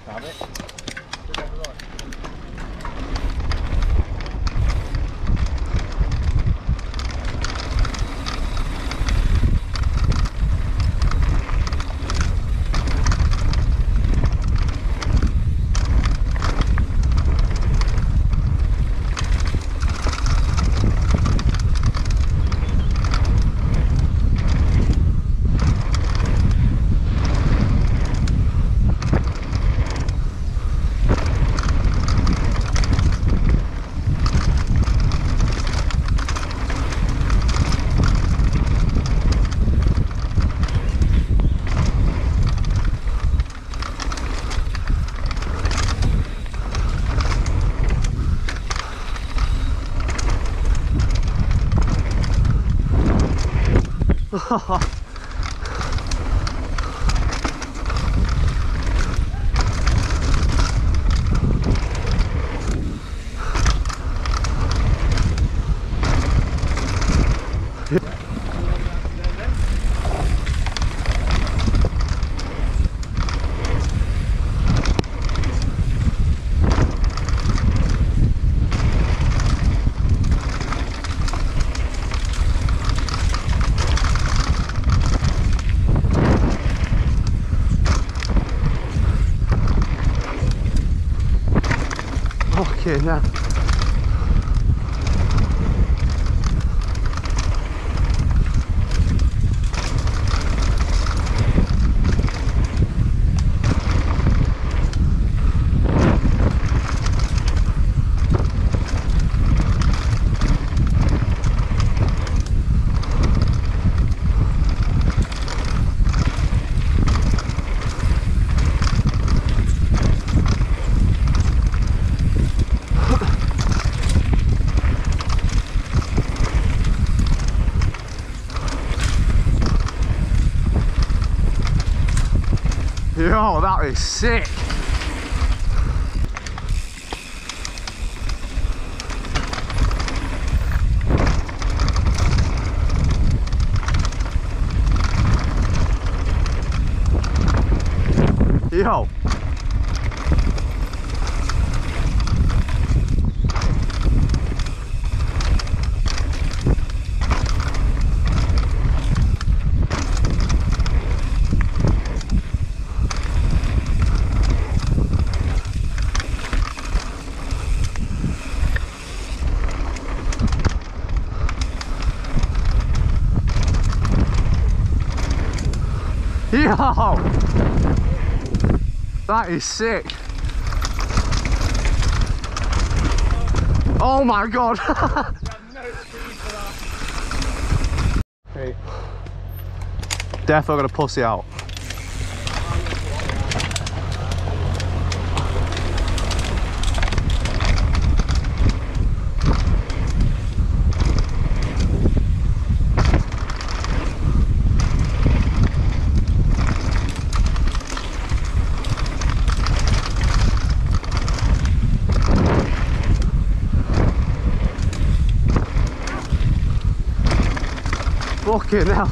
Have it. Okay, now. Yo, that is sick. Yo. Yo! That is sick. Oh my god! Hey. Defo got a pussy out. Fucking hell.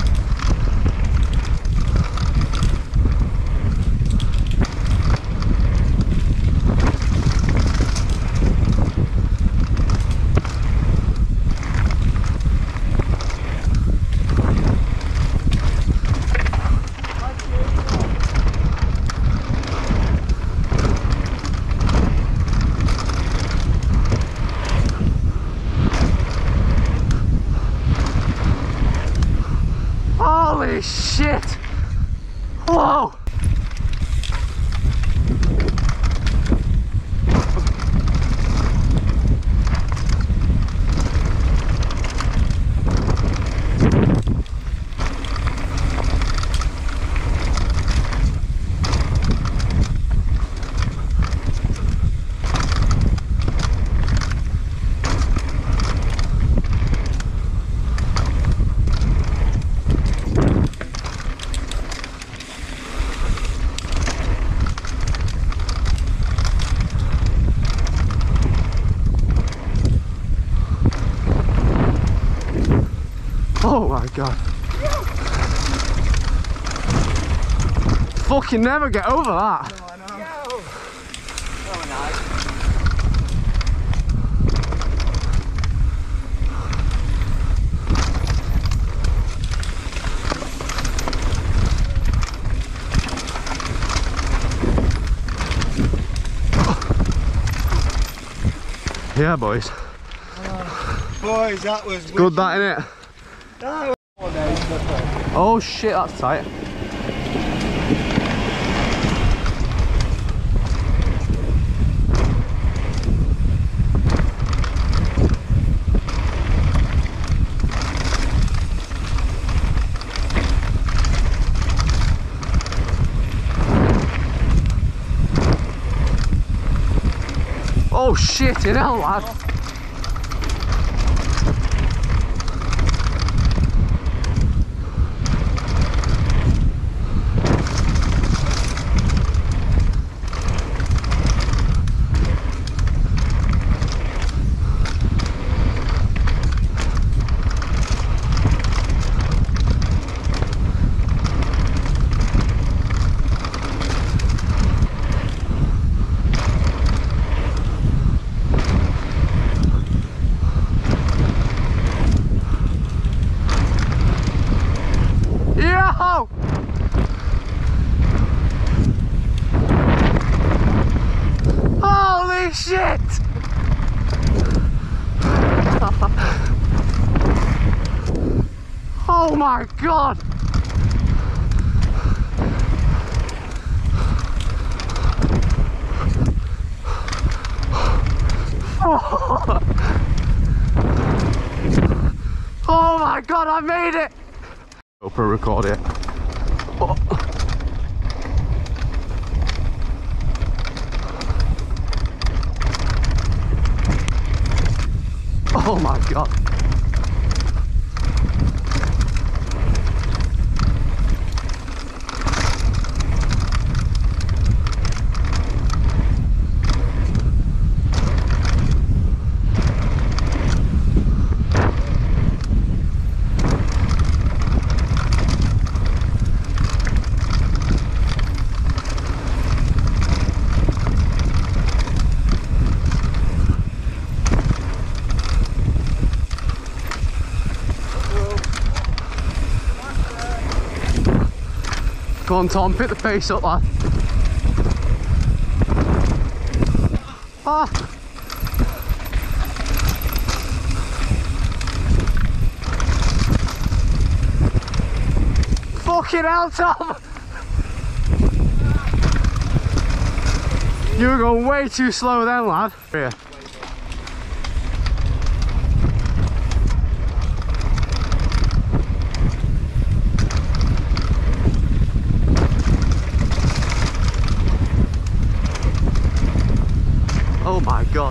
Holy shit! Whoa! Oh my god. Fucking never get over that. No, I know. Yeah, boys. Boys, that was Good, that, innit? That was... Oh shit, that's tight. Oh shit, in hell, lad. Yo! Holy shit! Oh my god! Oh my god, I made it! GoPro record it. Oh. Oh my god. Come on, Tom, pick the pace up, lad. Ah! Fucking hell, Tom! You were going way too slow then, lad. Here. Oh my god.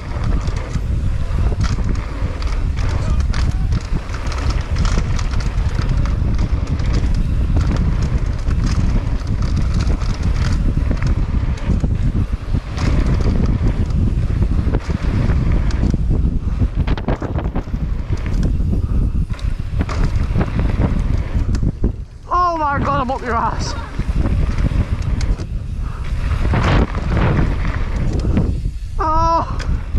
Oh my god, I'm up your ass. Oh!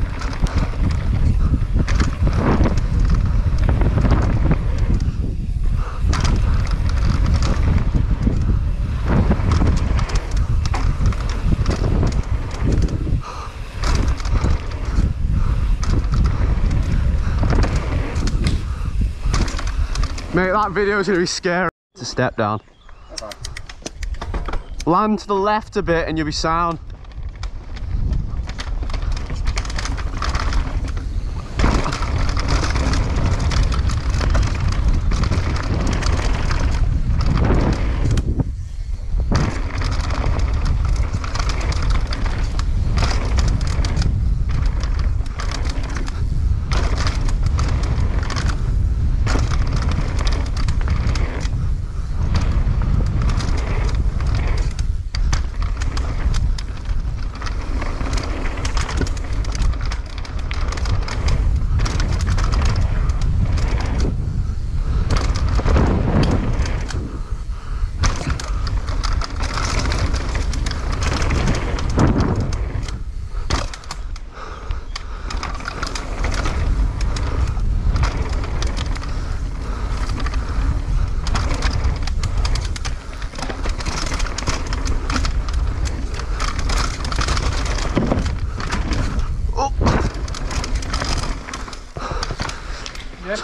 Mate, that video is going to be scary. It's a step down. Okay. Land to the left a bit and you'll be sound.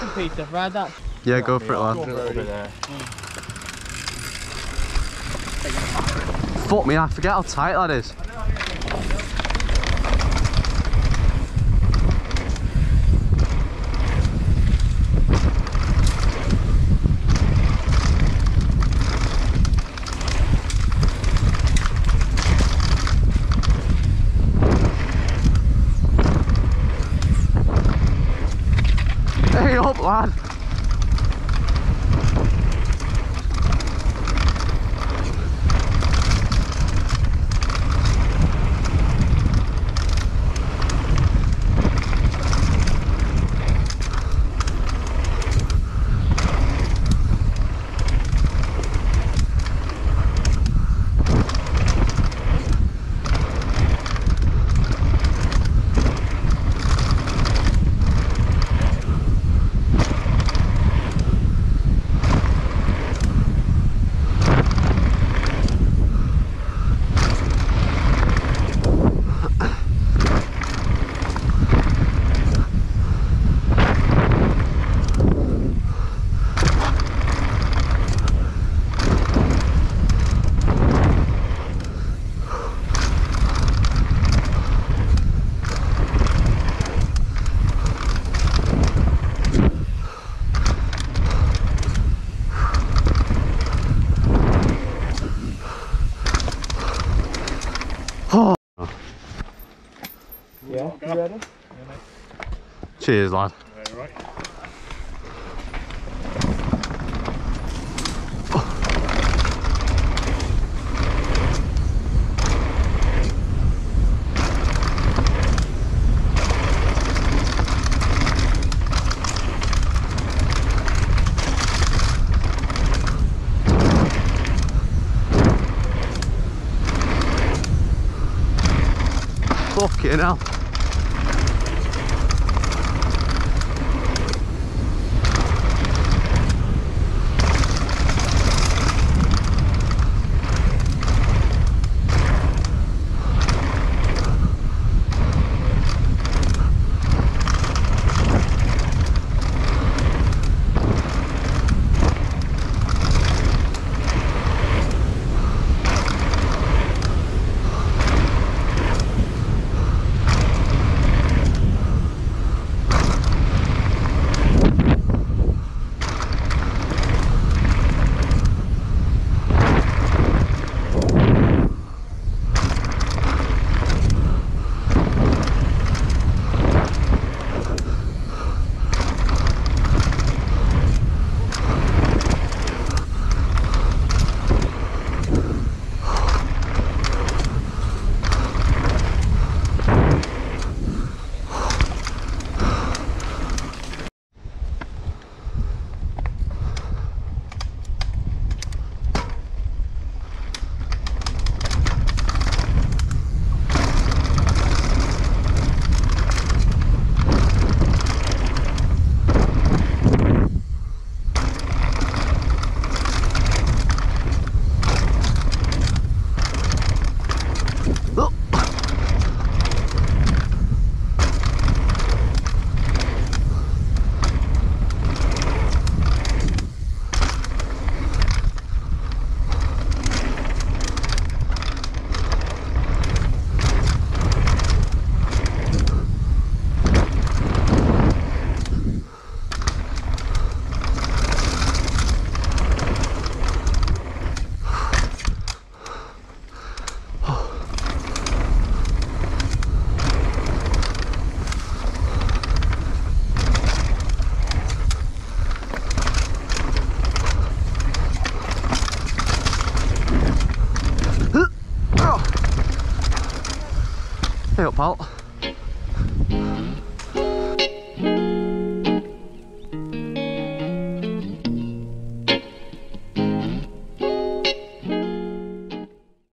in, Peter. Ride that. Yeah, go for it, lad. Fuck me, I forget how tight that is. Hey up, lad. Yeah, you ready? Cheers, lad. Right. Fucking hell. Hey up, pal.